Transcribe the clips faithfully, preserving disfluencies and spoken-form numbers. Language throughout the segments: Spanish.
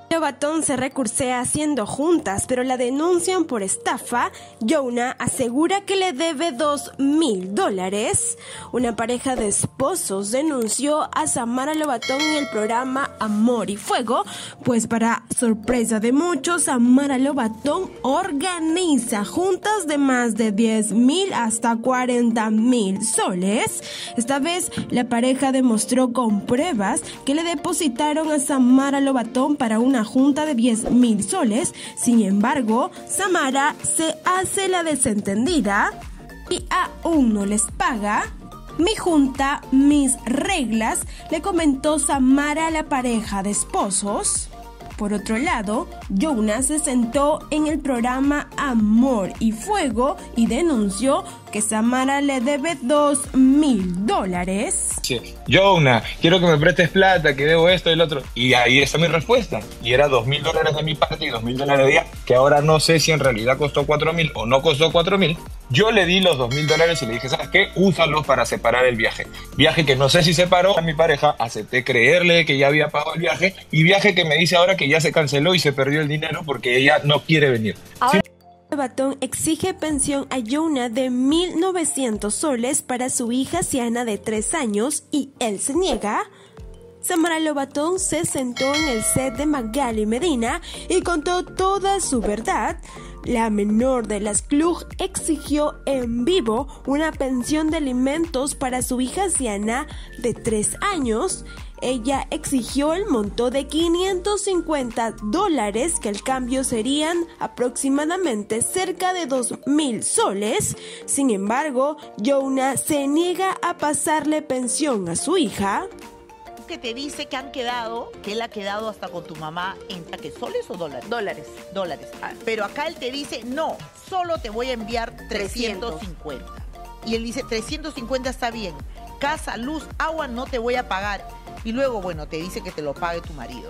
Lobatón se recursea haciendo juntas, pero la denuncian por estafa. Jouna asegura que le debe dos mil dólares. Una pareja de esposos denunció a Samara Lobatón en el programa Amor y Fuego, pues para sorpresa de muchos, Samara Lobatón organiza juntas de más de diez mil hasta cuarenta mil soles. Esta vez la pareja demostró con pruebas que le depositaron a Samara Lobatón para una junta de diez mil soles. Sin embargo, Samara se hace la desentendida y aún no les paga. Mi junta, mis reglas, le comentó Samara a la pareja de esposos. Por otro lado, Jouna se sentó en el programa Amor y Fuego y denunció que Samara le debe dos mil dólares. Sí. Jouna, quiero que me prestes plata, que debo esto y lo otro. Y ahí está mi respuesta. Y era dos mil dólares de mi parte y dos mil dólares de ella, que ahora no sé si en realidad costó cuatro mil o no costó cuatro mil. Yo le di los dos mil dólares y le dije, ¿sabes qué? Úsalos para separar el viaje. Viaje que no sé si separó a mi pareja, acepté creerle que ya había pagado el viaje, y viaje que me dice ahora que ya se canceló y se perdió el dinero porque ella no quiere venir. Ahora Lobatón exige pensión a Jouna de mil novecientos soles para su hija Siana de tres años y él se niega. Samara Lobatón se sentó en el set de Magali Medina y contó toda su verdad. La menor de las Klug exigió en vivo una pensión de alimentos para su hija Siana de tres años. Ella exigió el monto de quinientos cincuenta dólares, que al cambio serían aproximadamente cerca de dos mil soles. Sin embargo, Jouna se niega a pasarle pensión a su hija. Que te dice que han quedado, que él ha quedado hasta con tu mamá en ¿qué, soles o dólares? Dólares. Dólares. Ah, pero acá él te dice, no, solo te voy a enviar trescientos cincuenta. Y él dice, trescientos cincuenta está bien. Casa, luz, agua no te voy a pagar. Y luego, bueno, te dice que te lo pague tu marido,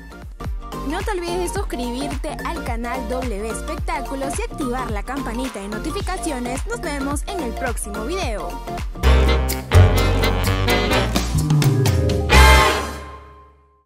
¿no? No te olvides de suscribirte al canal W Espectáculos y activar la campanita de notificaciones. Nos vemos en el próximo video.